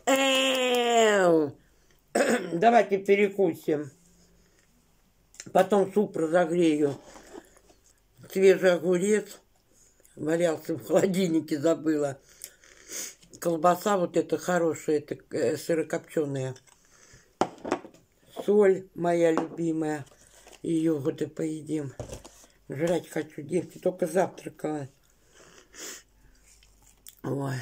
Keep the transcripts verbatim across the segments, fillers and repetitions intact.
Эу! Давайте перекусим. Потом суп разогрею. Свежий огурец. Валялся в холодильнике, забыла. Колбаса вот эта хорошая, это сырокопченая. Соль моя любимая. Ее вот и поедим. Жрать хочу, девки, только завтракала. Ой.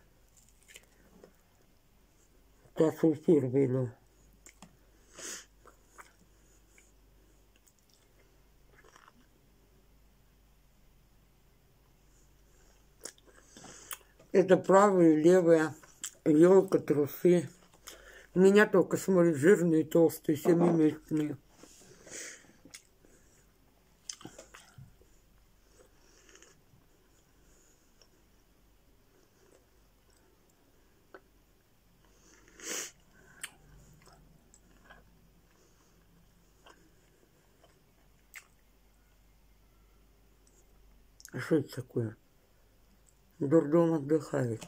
Сейчас эфир выйду. Это правая и левая. Елка, трусы. Меня только смотрят жирные, толстые, семимесячные. А что это такое? Дурдом отдыхает.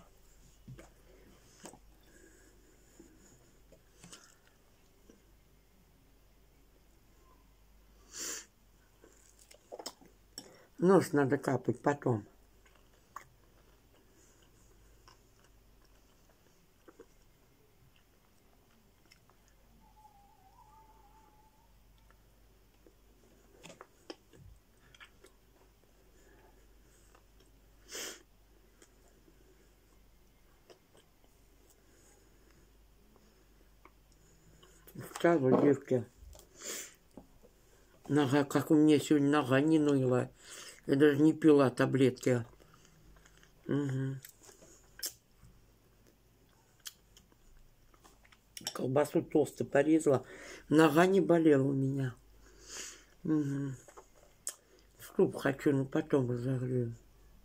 Нос надо капать потом. Встала, девки. Нога, как у меня сегодня нога не ныла. Я даже не пила таблетки. Угу. Колбасу толсто порезала. Нога не болела у меня. Угу. Суп хочу, но потом разогрею.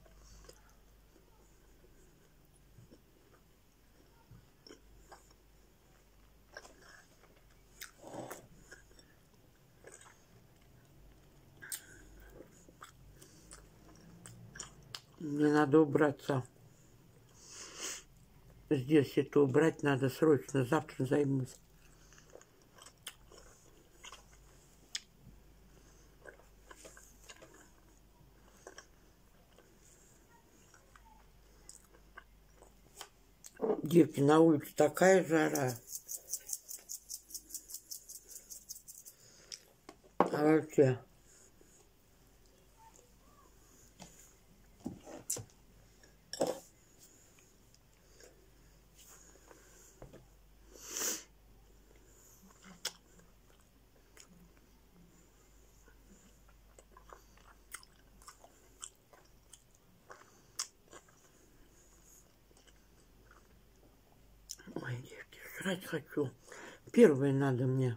Мне надо убраться. Здесь это убрать надо срочно. Завтра займусь. Девки, на улице такая жара. А вообще... Ой, девки, жрать хочу. Первое надо мне.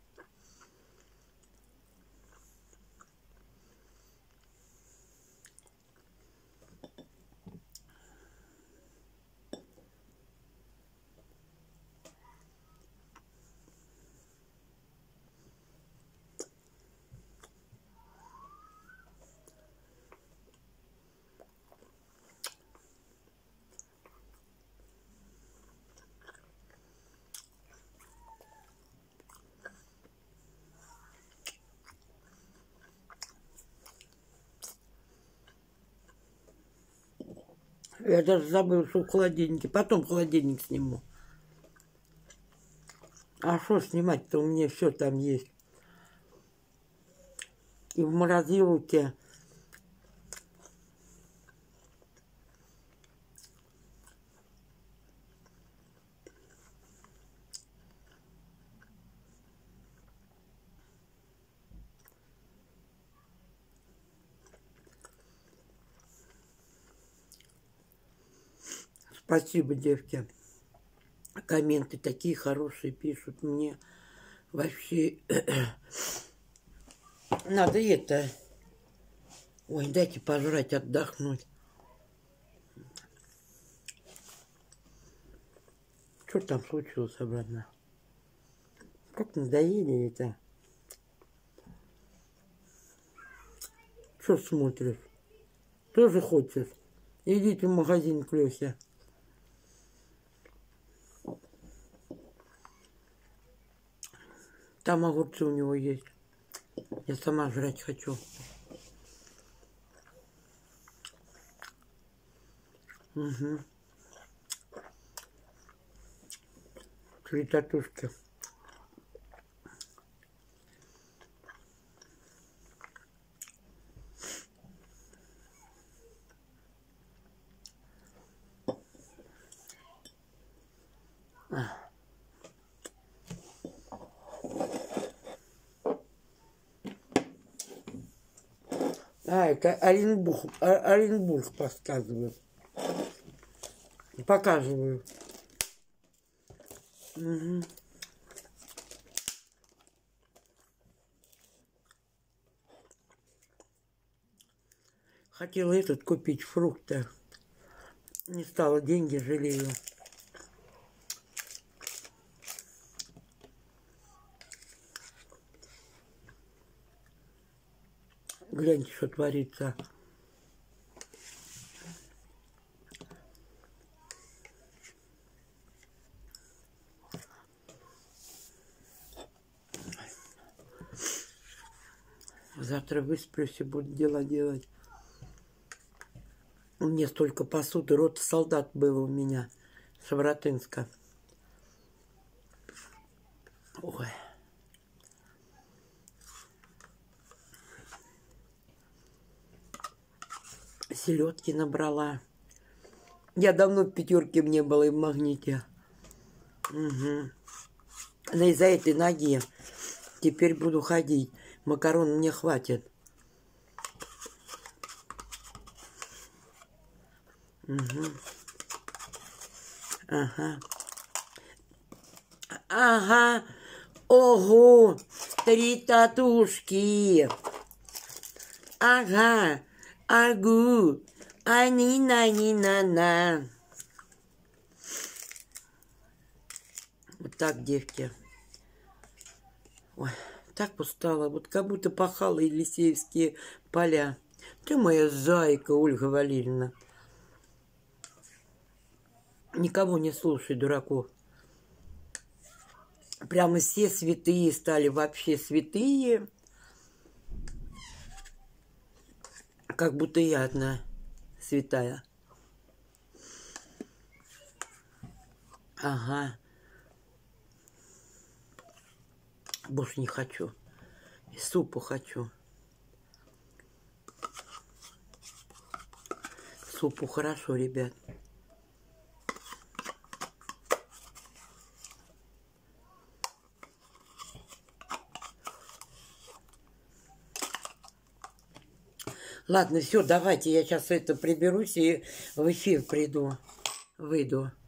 Я даже забыл, что в холодильнике. Потом холодильник сниму. А что снимать-то? У меня все там есть. И в морозилке. Спасибо, девки. Комменты такие хорошие пишут мне. Вообще... Надо это... Ой, дайте пожрать, отдохнуть. Что там случилось обратно? Как надоели это? Что смотришь? Тоже хочешь? Идите в магазин к Лёсе. там огурцы у него есть. Я сама жрать хочу. Угу. Три татушки. А, это Оренбург, Оренбург подсказываю. Показываю. Угу. Хотела этот купить, фрукты. Не стало, деньги жалею. Гляньте, что творится. Завтра высплюсь и буду дела делать. У меня столько посуды. Рота солдат было у меня. Шавратынска. Ой. Селедки набрала. Я давно в пятерке не было и в Магните. Угу. Но из-за этой ноги теперь буду ходить. Макарон мне хватит. Угу. Ага. Ага. Ого. Три татушки. Ага. Агу. Ани-на-ни-на-на. Вот так, девки. Ой, так устала. Вот как будто пахала Елисеевские поля. Ты моя зайка, Ольга Валерьевна. Никого не слушай, дураков. Прямо все святые стали, вообще святые. Как будто я одна святая. Ага. Больше не хочу. И супу хочу. Супу хорошо, ребят. Ладно, все, давайте я сейчас это приберусь и в эфир приду, выйду.